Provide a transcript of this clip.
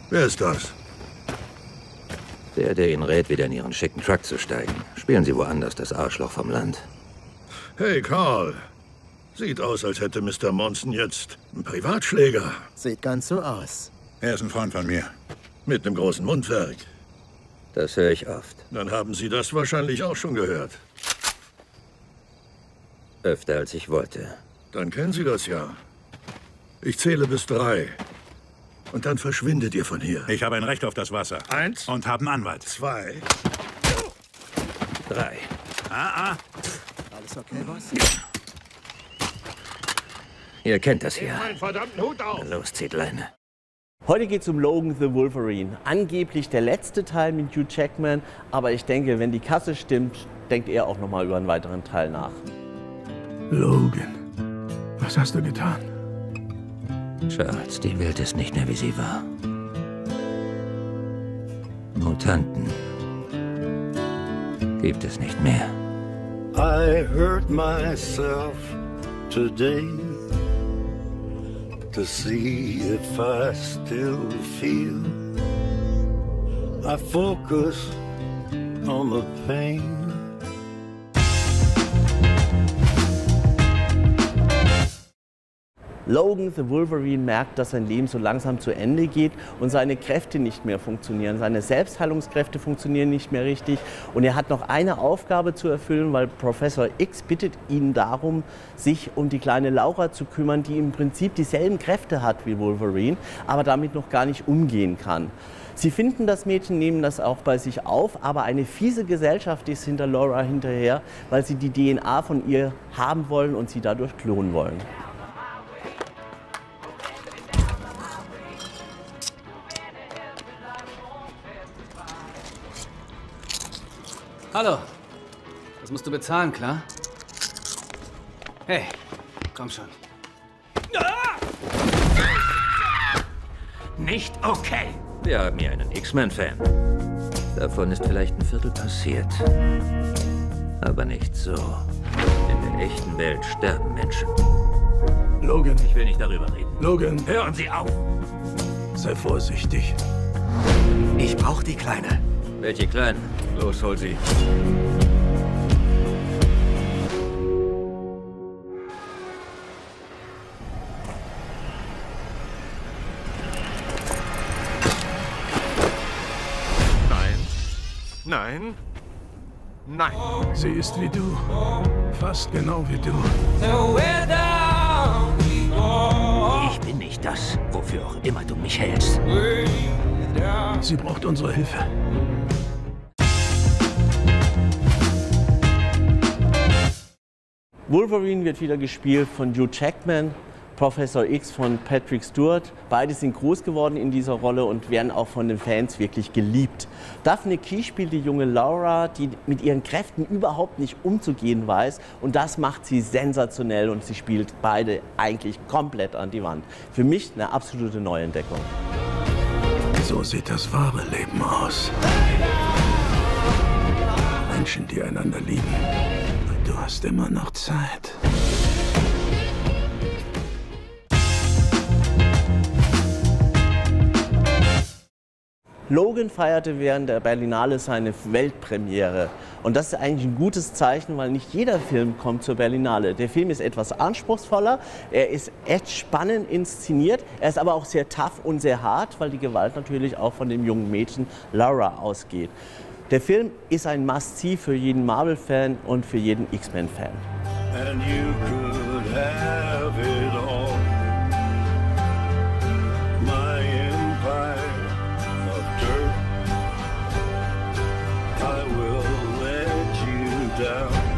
Wer ist das? Der Ihnen rät, wieder in Ihren schicken Truck zu steigen. Spielen Sie woanders, das Arschloch vom Land. Hey, Carl. Sieht aus, als hätte Mr. Monson jetzt einen Privatschläger. Sieht ganz so aus. Er ist ein Freund von mir. Mit einem großen Mundwerk. Das höre ich oft. Dann haben Sie das wahrscheinlich auch schon gehört. Öfter als ich wollte. Dann kennen Sie das ja. Ich zähle bis 3. Und dann verschwindet ihr von hier. Ich habe ein Recht auf das Wasser. 1. Und habe einen Anwalt. 2. 3. Alles okay, Boss? Ihr kennt das hier. Meinen verdammten Hut auf! Los, zieht Leine. Heute geht es um Logan the Wolverine. Angeblich der letzte Teil mit Hugh Jackman, aber ich denke, wenn die Kasse stimmt, denkt er auch noch mal über einen weiteren Teil nach. Logan, was hast du getan? Charles, die Welt ist nicht mehr, wie sie war. Mutanten gibt es nicht mehr. I hurt myself today to see if I still feel. I focus on the pain. Logan the Wolverine merkt, dass sein Leben so langsam zu Ende geht und seine Kräfte nicht mehr funktionieren. Seine Selbstheilungskräfte funktionieren nicht mehr richtig. Und er hat noch eine Aufgabe zu erfüllen, weil Professor X bittet ihn darum, sich um die kleine Laura zu kümmern, die im Prinzip dieselben Kräfte hat wie Wolverine, aber damit noch gar nicht umgehen kann. Sie finden das Mädchen, nehmen das auch bei sich auf, aber eine fiese Gesellschaft ist hinter Laura hinterher, weil sie die DNA von ihr haben wollen und sie dadurch klonen wollen. Hallo. Das musst du bezahlen, klar? Hey, komm schon. Nicht okay. Wir haben hier einen X-Men-Fan. Davon ist vielleicht ein Viertel passiert. Aber nicht so. In der echten Welt sterben Menschen. Logan, Ich will nicht darüber reden. Logan, Hören Sie auf! sei vorsichtig. Ich brauche die Kleine. Welche Kleinen? Los, hol sie. Nein. Nein. Sie ist wie du. Fast genau wie du. Ich bin nicht das, wofür auch immer du mich hältst. Sie braucht unsere Hilfe. Wolverine wird wieder gespielt von Hugh Jackman, Professor X von Patrick Stewart. Beide sind groß geworden in dieser Rolle und werden auch von den Fans wirklich geliebt. Daphne Key spielt die junge Laura, die mit ihren Kräften überhaupt nicht umzugehen weiß. Und das macht sie sensationell und sie spielt beide eigentlich komplett an die Wand. Für mich eine absolute Neuentdeckung. So sieht das wahre Leben aus. Menschen, die einander lieben. Und du hast immer noch Zeit. Logan feierte während der Berlinale seine Weltpremiere. Und das ist eigentlich ein gutes Zeichen, weil nicht jeder Film kommt zur Berlinale. Der Film ist etwas anspruchsvoller, er ist echt spannend inszeniert, er ist aber auch sehr tough und sehr hart, weil die Gewalt natürlich auch von dem jungen Mädchen Laura ausgeht. Der Film ist ein Must-See für jeden Marvel-Fan und für jeden X-Men-Fan. And you could have it all. My empire of dirt. I will let you down.